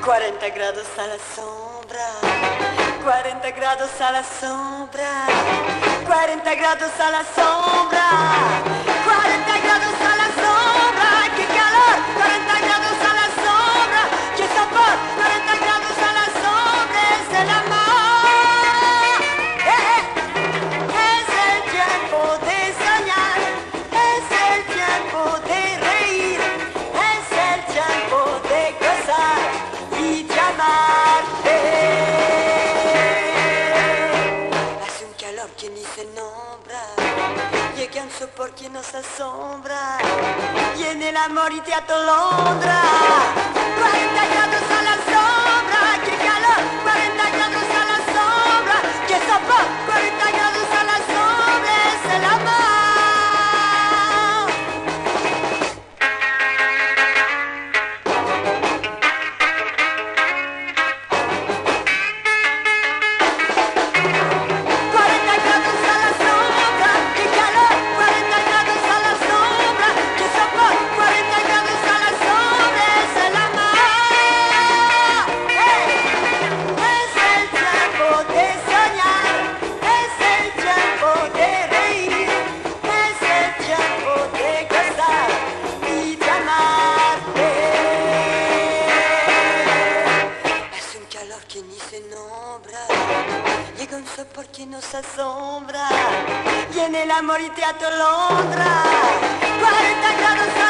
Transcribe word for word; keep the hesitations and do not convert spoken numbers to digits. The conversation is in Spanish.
cuarenta grados a la sombra, cuarenta grados a la sombra, cuarenta grados a la sombra, cuarenta grados a la sombra, qué calor, cuarenta grados a la sombra, qué sabor, cuarenta grados a la sombra, es el amor. Eh, eh. Es el tiempo de soñar, es el tiempo de reír, es el tiempo de gozar y de amarte. Hace un calor que ni se nombra, llega un sopor que nos asombra, viene el amor y te atolondra. cuarenta grados a la sombra, qué calor, cuarenta grados a la sombra, qué sopor, cuarenta grados a la sombra, es el amor. cuarenta grados a la sombra, qué calor, cuarenta grados a la sombra, qué sopor, cuarenta grados a la sombra, es el amor. ¡Hey! Es el tiempo de soñar, es el tiempo de reír, es el tiempo de gozar y de amarte. Es un calor que ni se nombra, llega un sopor que nos asombra, viene el amor y te atolondra. cuarenta grados